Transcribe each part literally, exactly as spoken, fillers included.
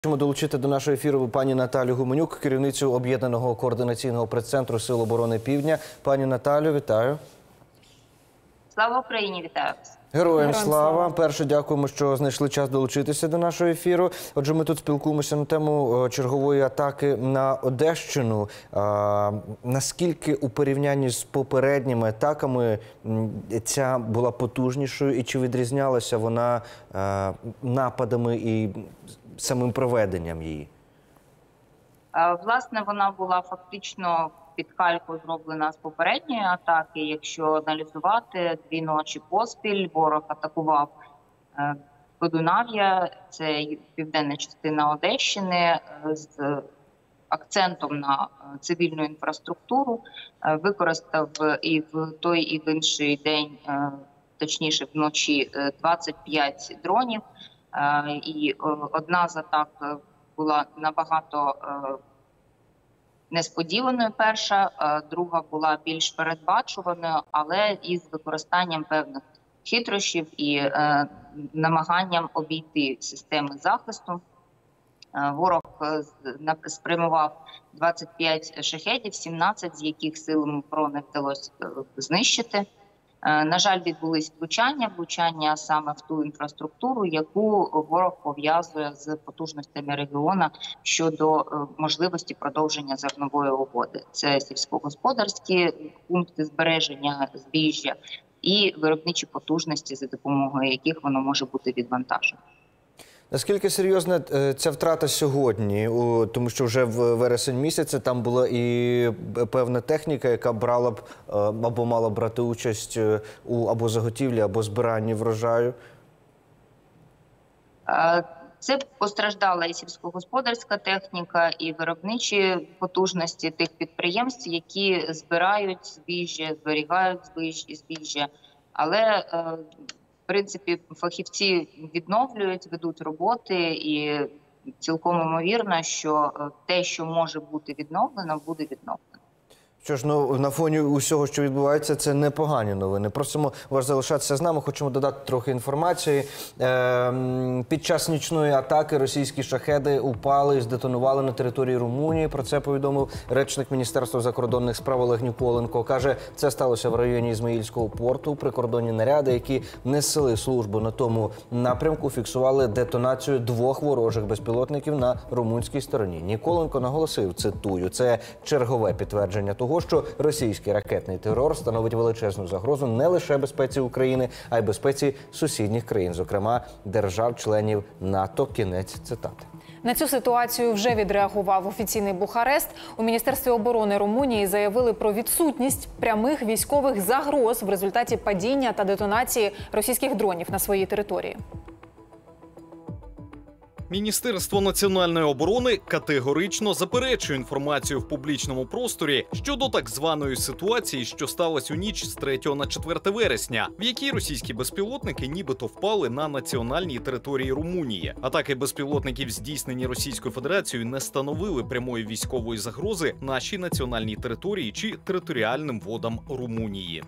Хочемо долучити до нашого ефіру пані Наталію Гуменюк, керівницю Об'єднаного координаційного прес-центру Сил оборони Півдня. Пані Наталю, вітаю. Слава Україні, вітаю вас. Героям слава. Перше, дякуємо, що знайшли час долучитися до нашого ефіру. Отже, ми тут спілкуємося на тему чергової атаки на Одещину. А, наскільки у порівнянні з попередніми атаками ця була потужнішою і чи відрізнялася вона а, нападами і самим проведенням її? Власне, вона була фактично під кальку зроблена з попередньої атаки. Якщо аналізувати, дві ночі поспіль ворог атакував Подунав'я, це південна частина Одещини, з акцентом на цивільну інфраструктуру. Використав і в той, і в інший день, точніше вночі, двадцять п'ять дронів. І одна з атак була набагато несподіваною перша, друга була більш передбачуваною, але із використанням певних хитрощів і намаганням обійти системи захисту. Ворог спрямував двадцять п'ять шахедів, сімнадцять з яких силами оборони вдалося знищити. На жаль, відбулись влучання, влучання саме в ту інфраструктуру, яку ворог пов'язує з потужностями регіону щодо можливості продовження зернової угоди. Це сільськогосподарські пункти збереження збіжжя і виробничі потужності, за допомогою яких воно може бути відвантажено. Наскільки серйозна ця втрата сьогодні? Тому що вже в вересень місяці там була і певна техніка, яка брала б або мала брати участь у або заготівлі, або збиранні врожаю. Це постраждала і сільськогосподарська техніка, і виробничі потужності тих підприємств, які збирають збіжжя, зберігають збіжжя. Але в принципі, фахівці відновлюють, ведуть роботи, і цілком ймовірно, що те, що може бути відновлено, буде відновлено. Що ж, ну, на фоні усього, що відбувається, це непогані новини. Просимо вас залишатися з нами, хочемо додати трохи інформації. Е, під час нічної атаки російські шахеди упали і здетонували на території Румунії. Про це повідомив речник Міністерства закордонних справ Олег Ніколенко. Каже, це сталося в районі Ізмаїльського порту. Прикордонні наряди, які несли службу на тому напрямку, фіксували детонацію двох ворожих безпілотників на румунській стороні. Ніколенко наголосив, цитую, це чергове підтвердження того, що російський ракетний терор становить величезну загрозу не лише безпеці України, а й безпеці сусідніх країн, зокрема держав-членів НАТО. Кінець цитати. На цю ситуацію вже відреагував офіційний Бухарест. У Міністерстві оборони Румунії заявили про відсутність прямих військових загроз в результаті падіння та детонації російських дронів на своїй території. Міністерство національної оборони категорично заперечує інформацію в публічному просторі щодо так званої ситуації, що сталася у ніч з третього на четверте вересня, в якій російські безпілотники нібито впали на національній території Румунії. Атаки безпілотників, здійснені Російською Федерацією, не становили прямої військової загрози нашій національній території чи територіальним водам Румунії.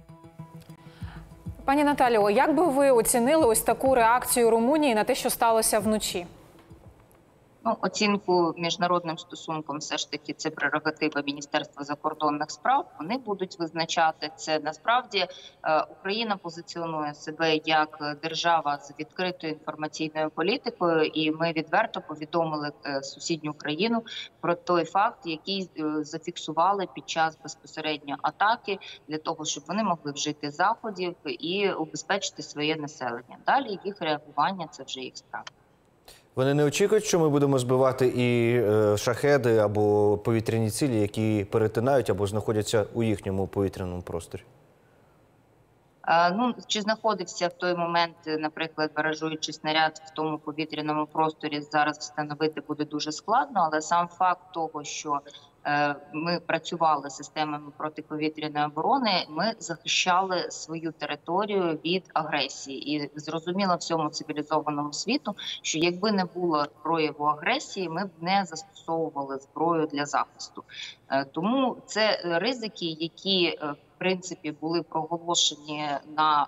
Пані Наталіо, як би ви оцінили ось таку реакцію Румунії на те, що сталося вночі? Ну, оцінку міжнародним стосункам все ж таки це прерогатива Міністерства закордонних справ. Вони будуть визначати це. Насправді Україна позиціонує себе як держава з відкритою інформаційною політикою, і ми відверто повідомили сусідню країну про той факт, який зафіксували під час безпосередньо атаки, для того, щоб вони могли вжити заходів і убезпечити своє населення. Далі їх реагування – це вже їх справа. Вони не очікують, що ми будемо збивати і е, шахеди або повітряні цілі, які перетинають або знаходяться у їхньому повітряному просторі? А, ну, чи знаходився в той момент, наприклад, баражуючий снаряд в тому повітряному просторі, зараз встановити буде дуже складно, але сам факт того, що е, ми працювали системами протиповітряної оборони, ми захищали свою територію від агресії. І зрозуміло всьому цивілізованому світу, що якби не було прояву агресії, ми б не застосовували зброю для захисту. Е, тому це ризики, які в принципі були проголошені на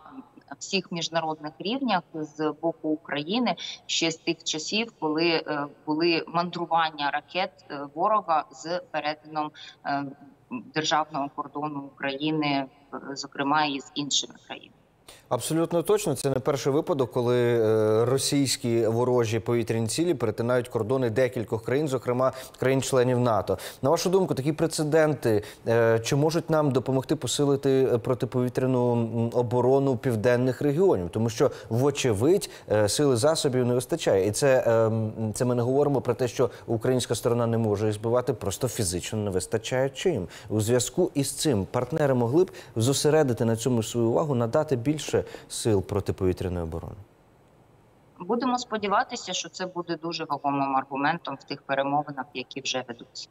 всіх міжнародних рівнях з боку України ще з тих часів, коли були мандрування ракет ворога з перетином державного кордону України, зокрема і з іншими країнами. Абсолютно точно. Це не перший випадок, коли російські ворожі повітряні цілі перетинають кордони декількох країн, зокрема країн-членів НАТО. На вашу думку, такі прецеденти чи можуть нам допомогти посилити протиповітряну оборону південних регіонів? Тому що, вочевидь, сили засобів не вистачає. І це, це ми не говоримо про те, що українська сторона не може їх збивати, просто фізично не вистачає чим. У зв'язку із цим партнери могли б зосередити на цьому свою увагу, надати більше сил протиповітряної оборони? Будемо сподіватися, що це буде дуже вагомим аргументом в тих перемовинах, які вже ведуться.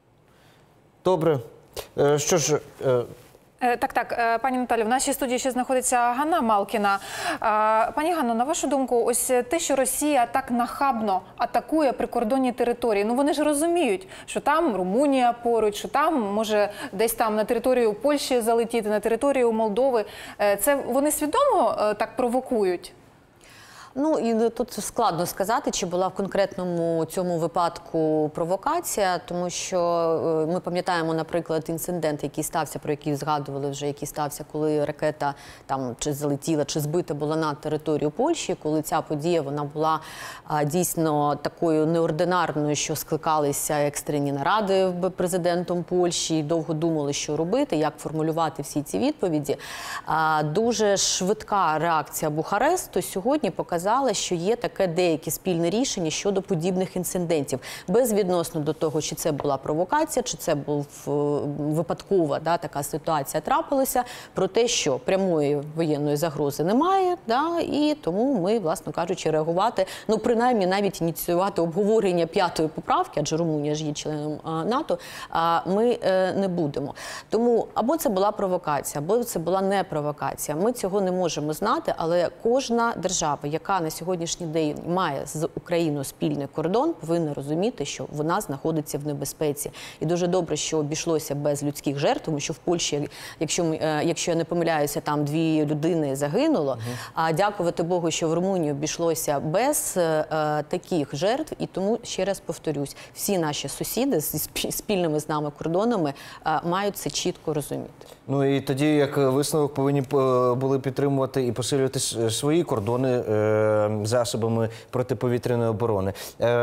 Добре. Що ж... Так, так, пані Наталю, в нашій студії ще знаходиться Ганна Малкіна. Пані Ганно, на вашу думку, ось те, що Росія так нахабно атакує прикордонні території, ну вони ж розуміють, що там Румунія поруч, що там може десь там на територію Польщі залетіти, на територію Молдови. Це вони свідомо так провокують? Ну, і тут складно сказати, чи була в конкретному цьому випадку провокація, тому що ми пам'ятаємо, наприклад, інцидент, який стався, про який згадували вже, який стався, коли ракета там чи залетіла, чи збита була на територію Польщі, коли ця подія, вона була а, дійсно такою неординарною, що скликалися екстрені наради президентом Польщі, і довго думали, що робити, як формулювати всі ці відповіді. А, дуже швидка реакція Бухаресту сьогодні показала, що є таке деякі спільне рішення щодо подібних інцидентів. Безвідносно до того, чи це була провокація, чи це був випадкова да, така ситуація трапилася, про те, що прямої воєнної загрози немає, да, і тому ми, власне кажучи, реагувати, ну, принаймні навіть ініціювати обговорення п'ятої поправки, адже Румунія ж є членом НАТО, ми не будемо. Тому або це була провокація, або це була не провокація. Ми цього не можемо знати, але кожна держава, яка на сьогоднішній день має з Україною спільний кордон, повинна розуміти, що вона знаходиться в небезпеці. І дуже добре, що обійшлося без людських жертв, тому що в Польщі, якщо, якщо я не помиляюся, там дві людини загинуло. Угу. А дякувати Богу, що в Румунії обійшлося без е, таких жертв. І тому, ще раз повторюсь, всі наші сусіди зі спільними з нами кордонами е, мають це чітко розуміти. Ну і тоді, як висновок, повинні були підтримувати і посилювати свої кордони засобами протиповітряної оборони.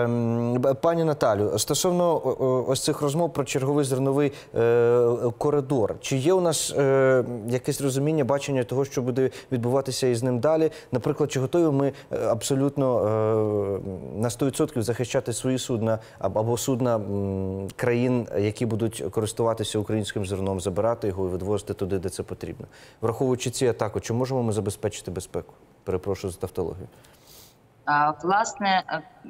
Пані Наталю, стосовно ось цих розмов про черговий зерновий коридор, чи є у нас якесь розуміння, бачення того, що буде відбуватися із ним далі? Наприклад, чи готові ми абсолютно на сто відсотків захищати свої судна або судна країн, які будуть користуватися українським зерном, забирати його і відвозити туди, де це потрібно? Враховуючи ці атаки, чи можемо ми забезпечити безпеку? Перепрошую за тавтологію. Власне,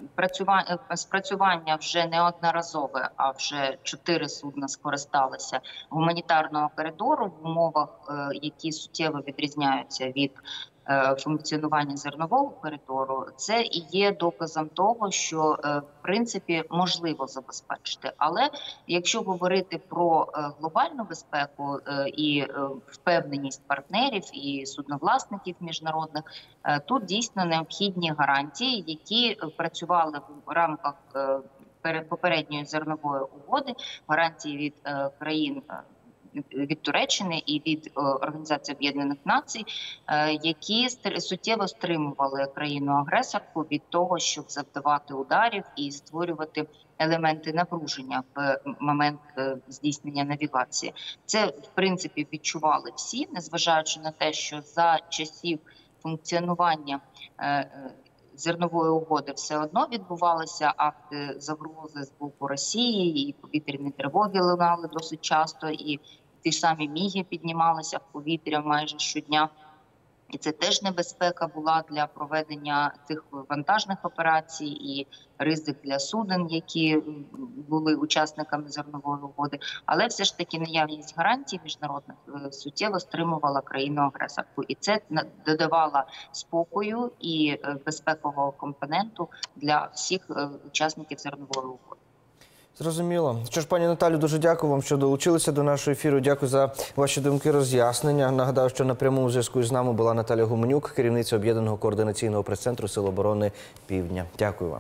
спрацювання вже неодноразове, а вже чотири судна скористалися гуманітарного коридору в умовах, які суттєво відрізняються від функціонування зернового коридору. Це і є доказом того, що в принципі можливо забезпечити. Але якщо говорити про глобальну безпеку і впевненість партнерів і судновласників міжнародних, тут дійсно необхідні гарантії, які працювали в рамках попередньої зернової угоди, гарантії від країн від Туреччини і від Організації Об'єднаних Націй, які суттєво стримували країну-агресорку від того, щоб завдавати ударів і створювати елементи напруження в момент здійснення навігації. Це, в принципі, відчували всі, незважаючи на те, що за часів функціонування зернової угоди все одно відбувалися акти загрози з боку Росії, і повітряні тривоги лунали досить часто, і ті ж самі міги піднімалися в повітря майже щодня. І це теж небезпека була для проведення цих вантажних операцій і ризик для суден, які були учасниками зернової угоди. Але все ж таки наявність гарантій міжнародних суттєво стримувала країну-агресорку. І це додавало спокою і безпекового компоненту для всіх учасників зернової угоди. Зрозуміло. Що ж, пані Наталю, дуже дякую вам, що долучилися до нашого ефіру. Дякую за ваші думки, роз'яснення. Нагадаю, що на прямому зв'язку з нами була Наталя Гуменюк, керівниця Об'єднаного координаційного прес-центру Сил оборони Півдня. Дякую вам.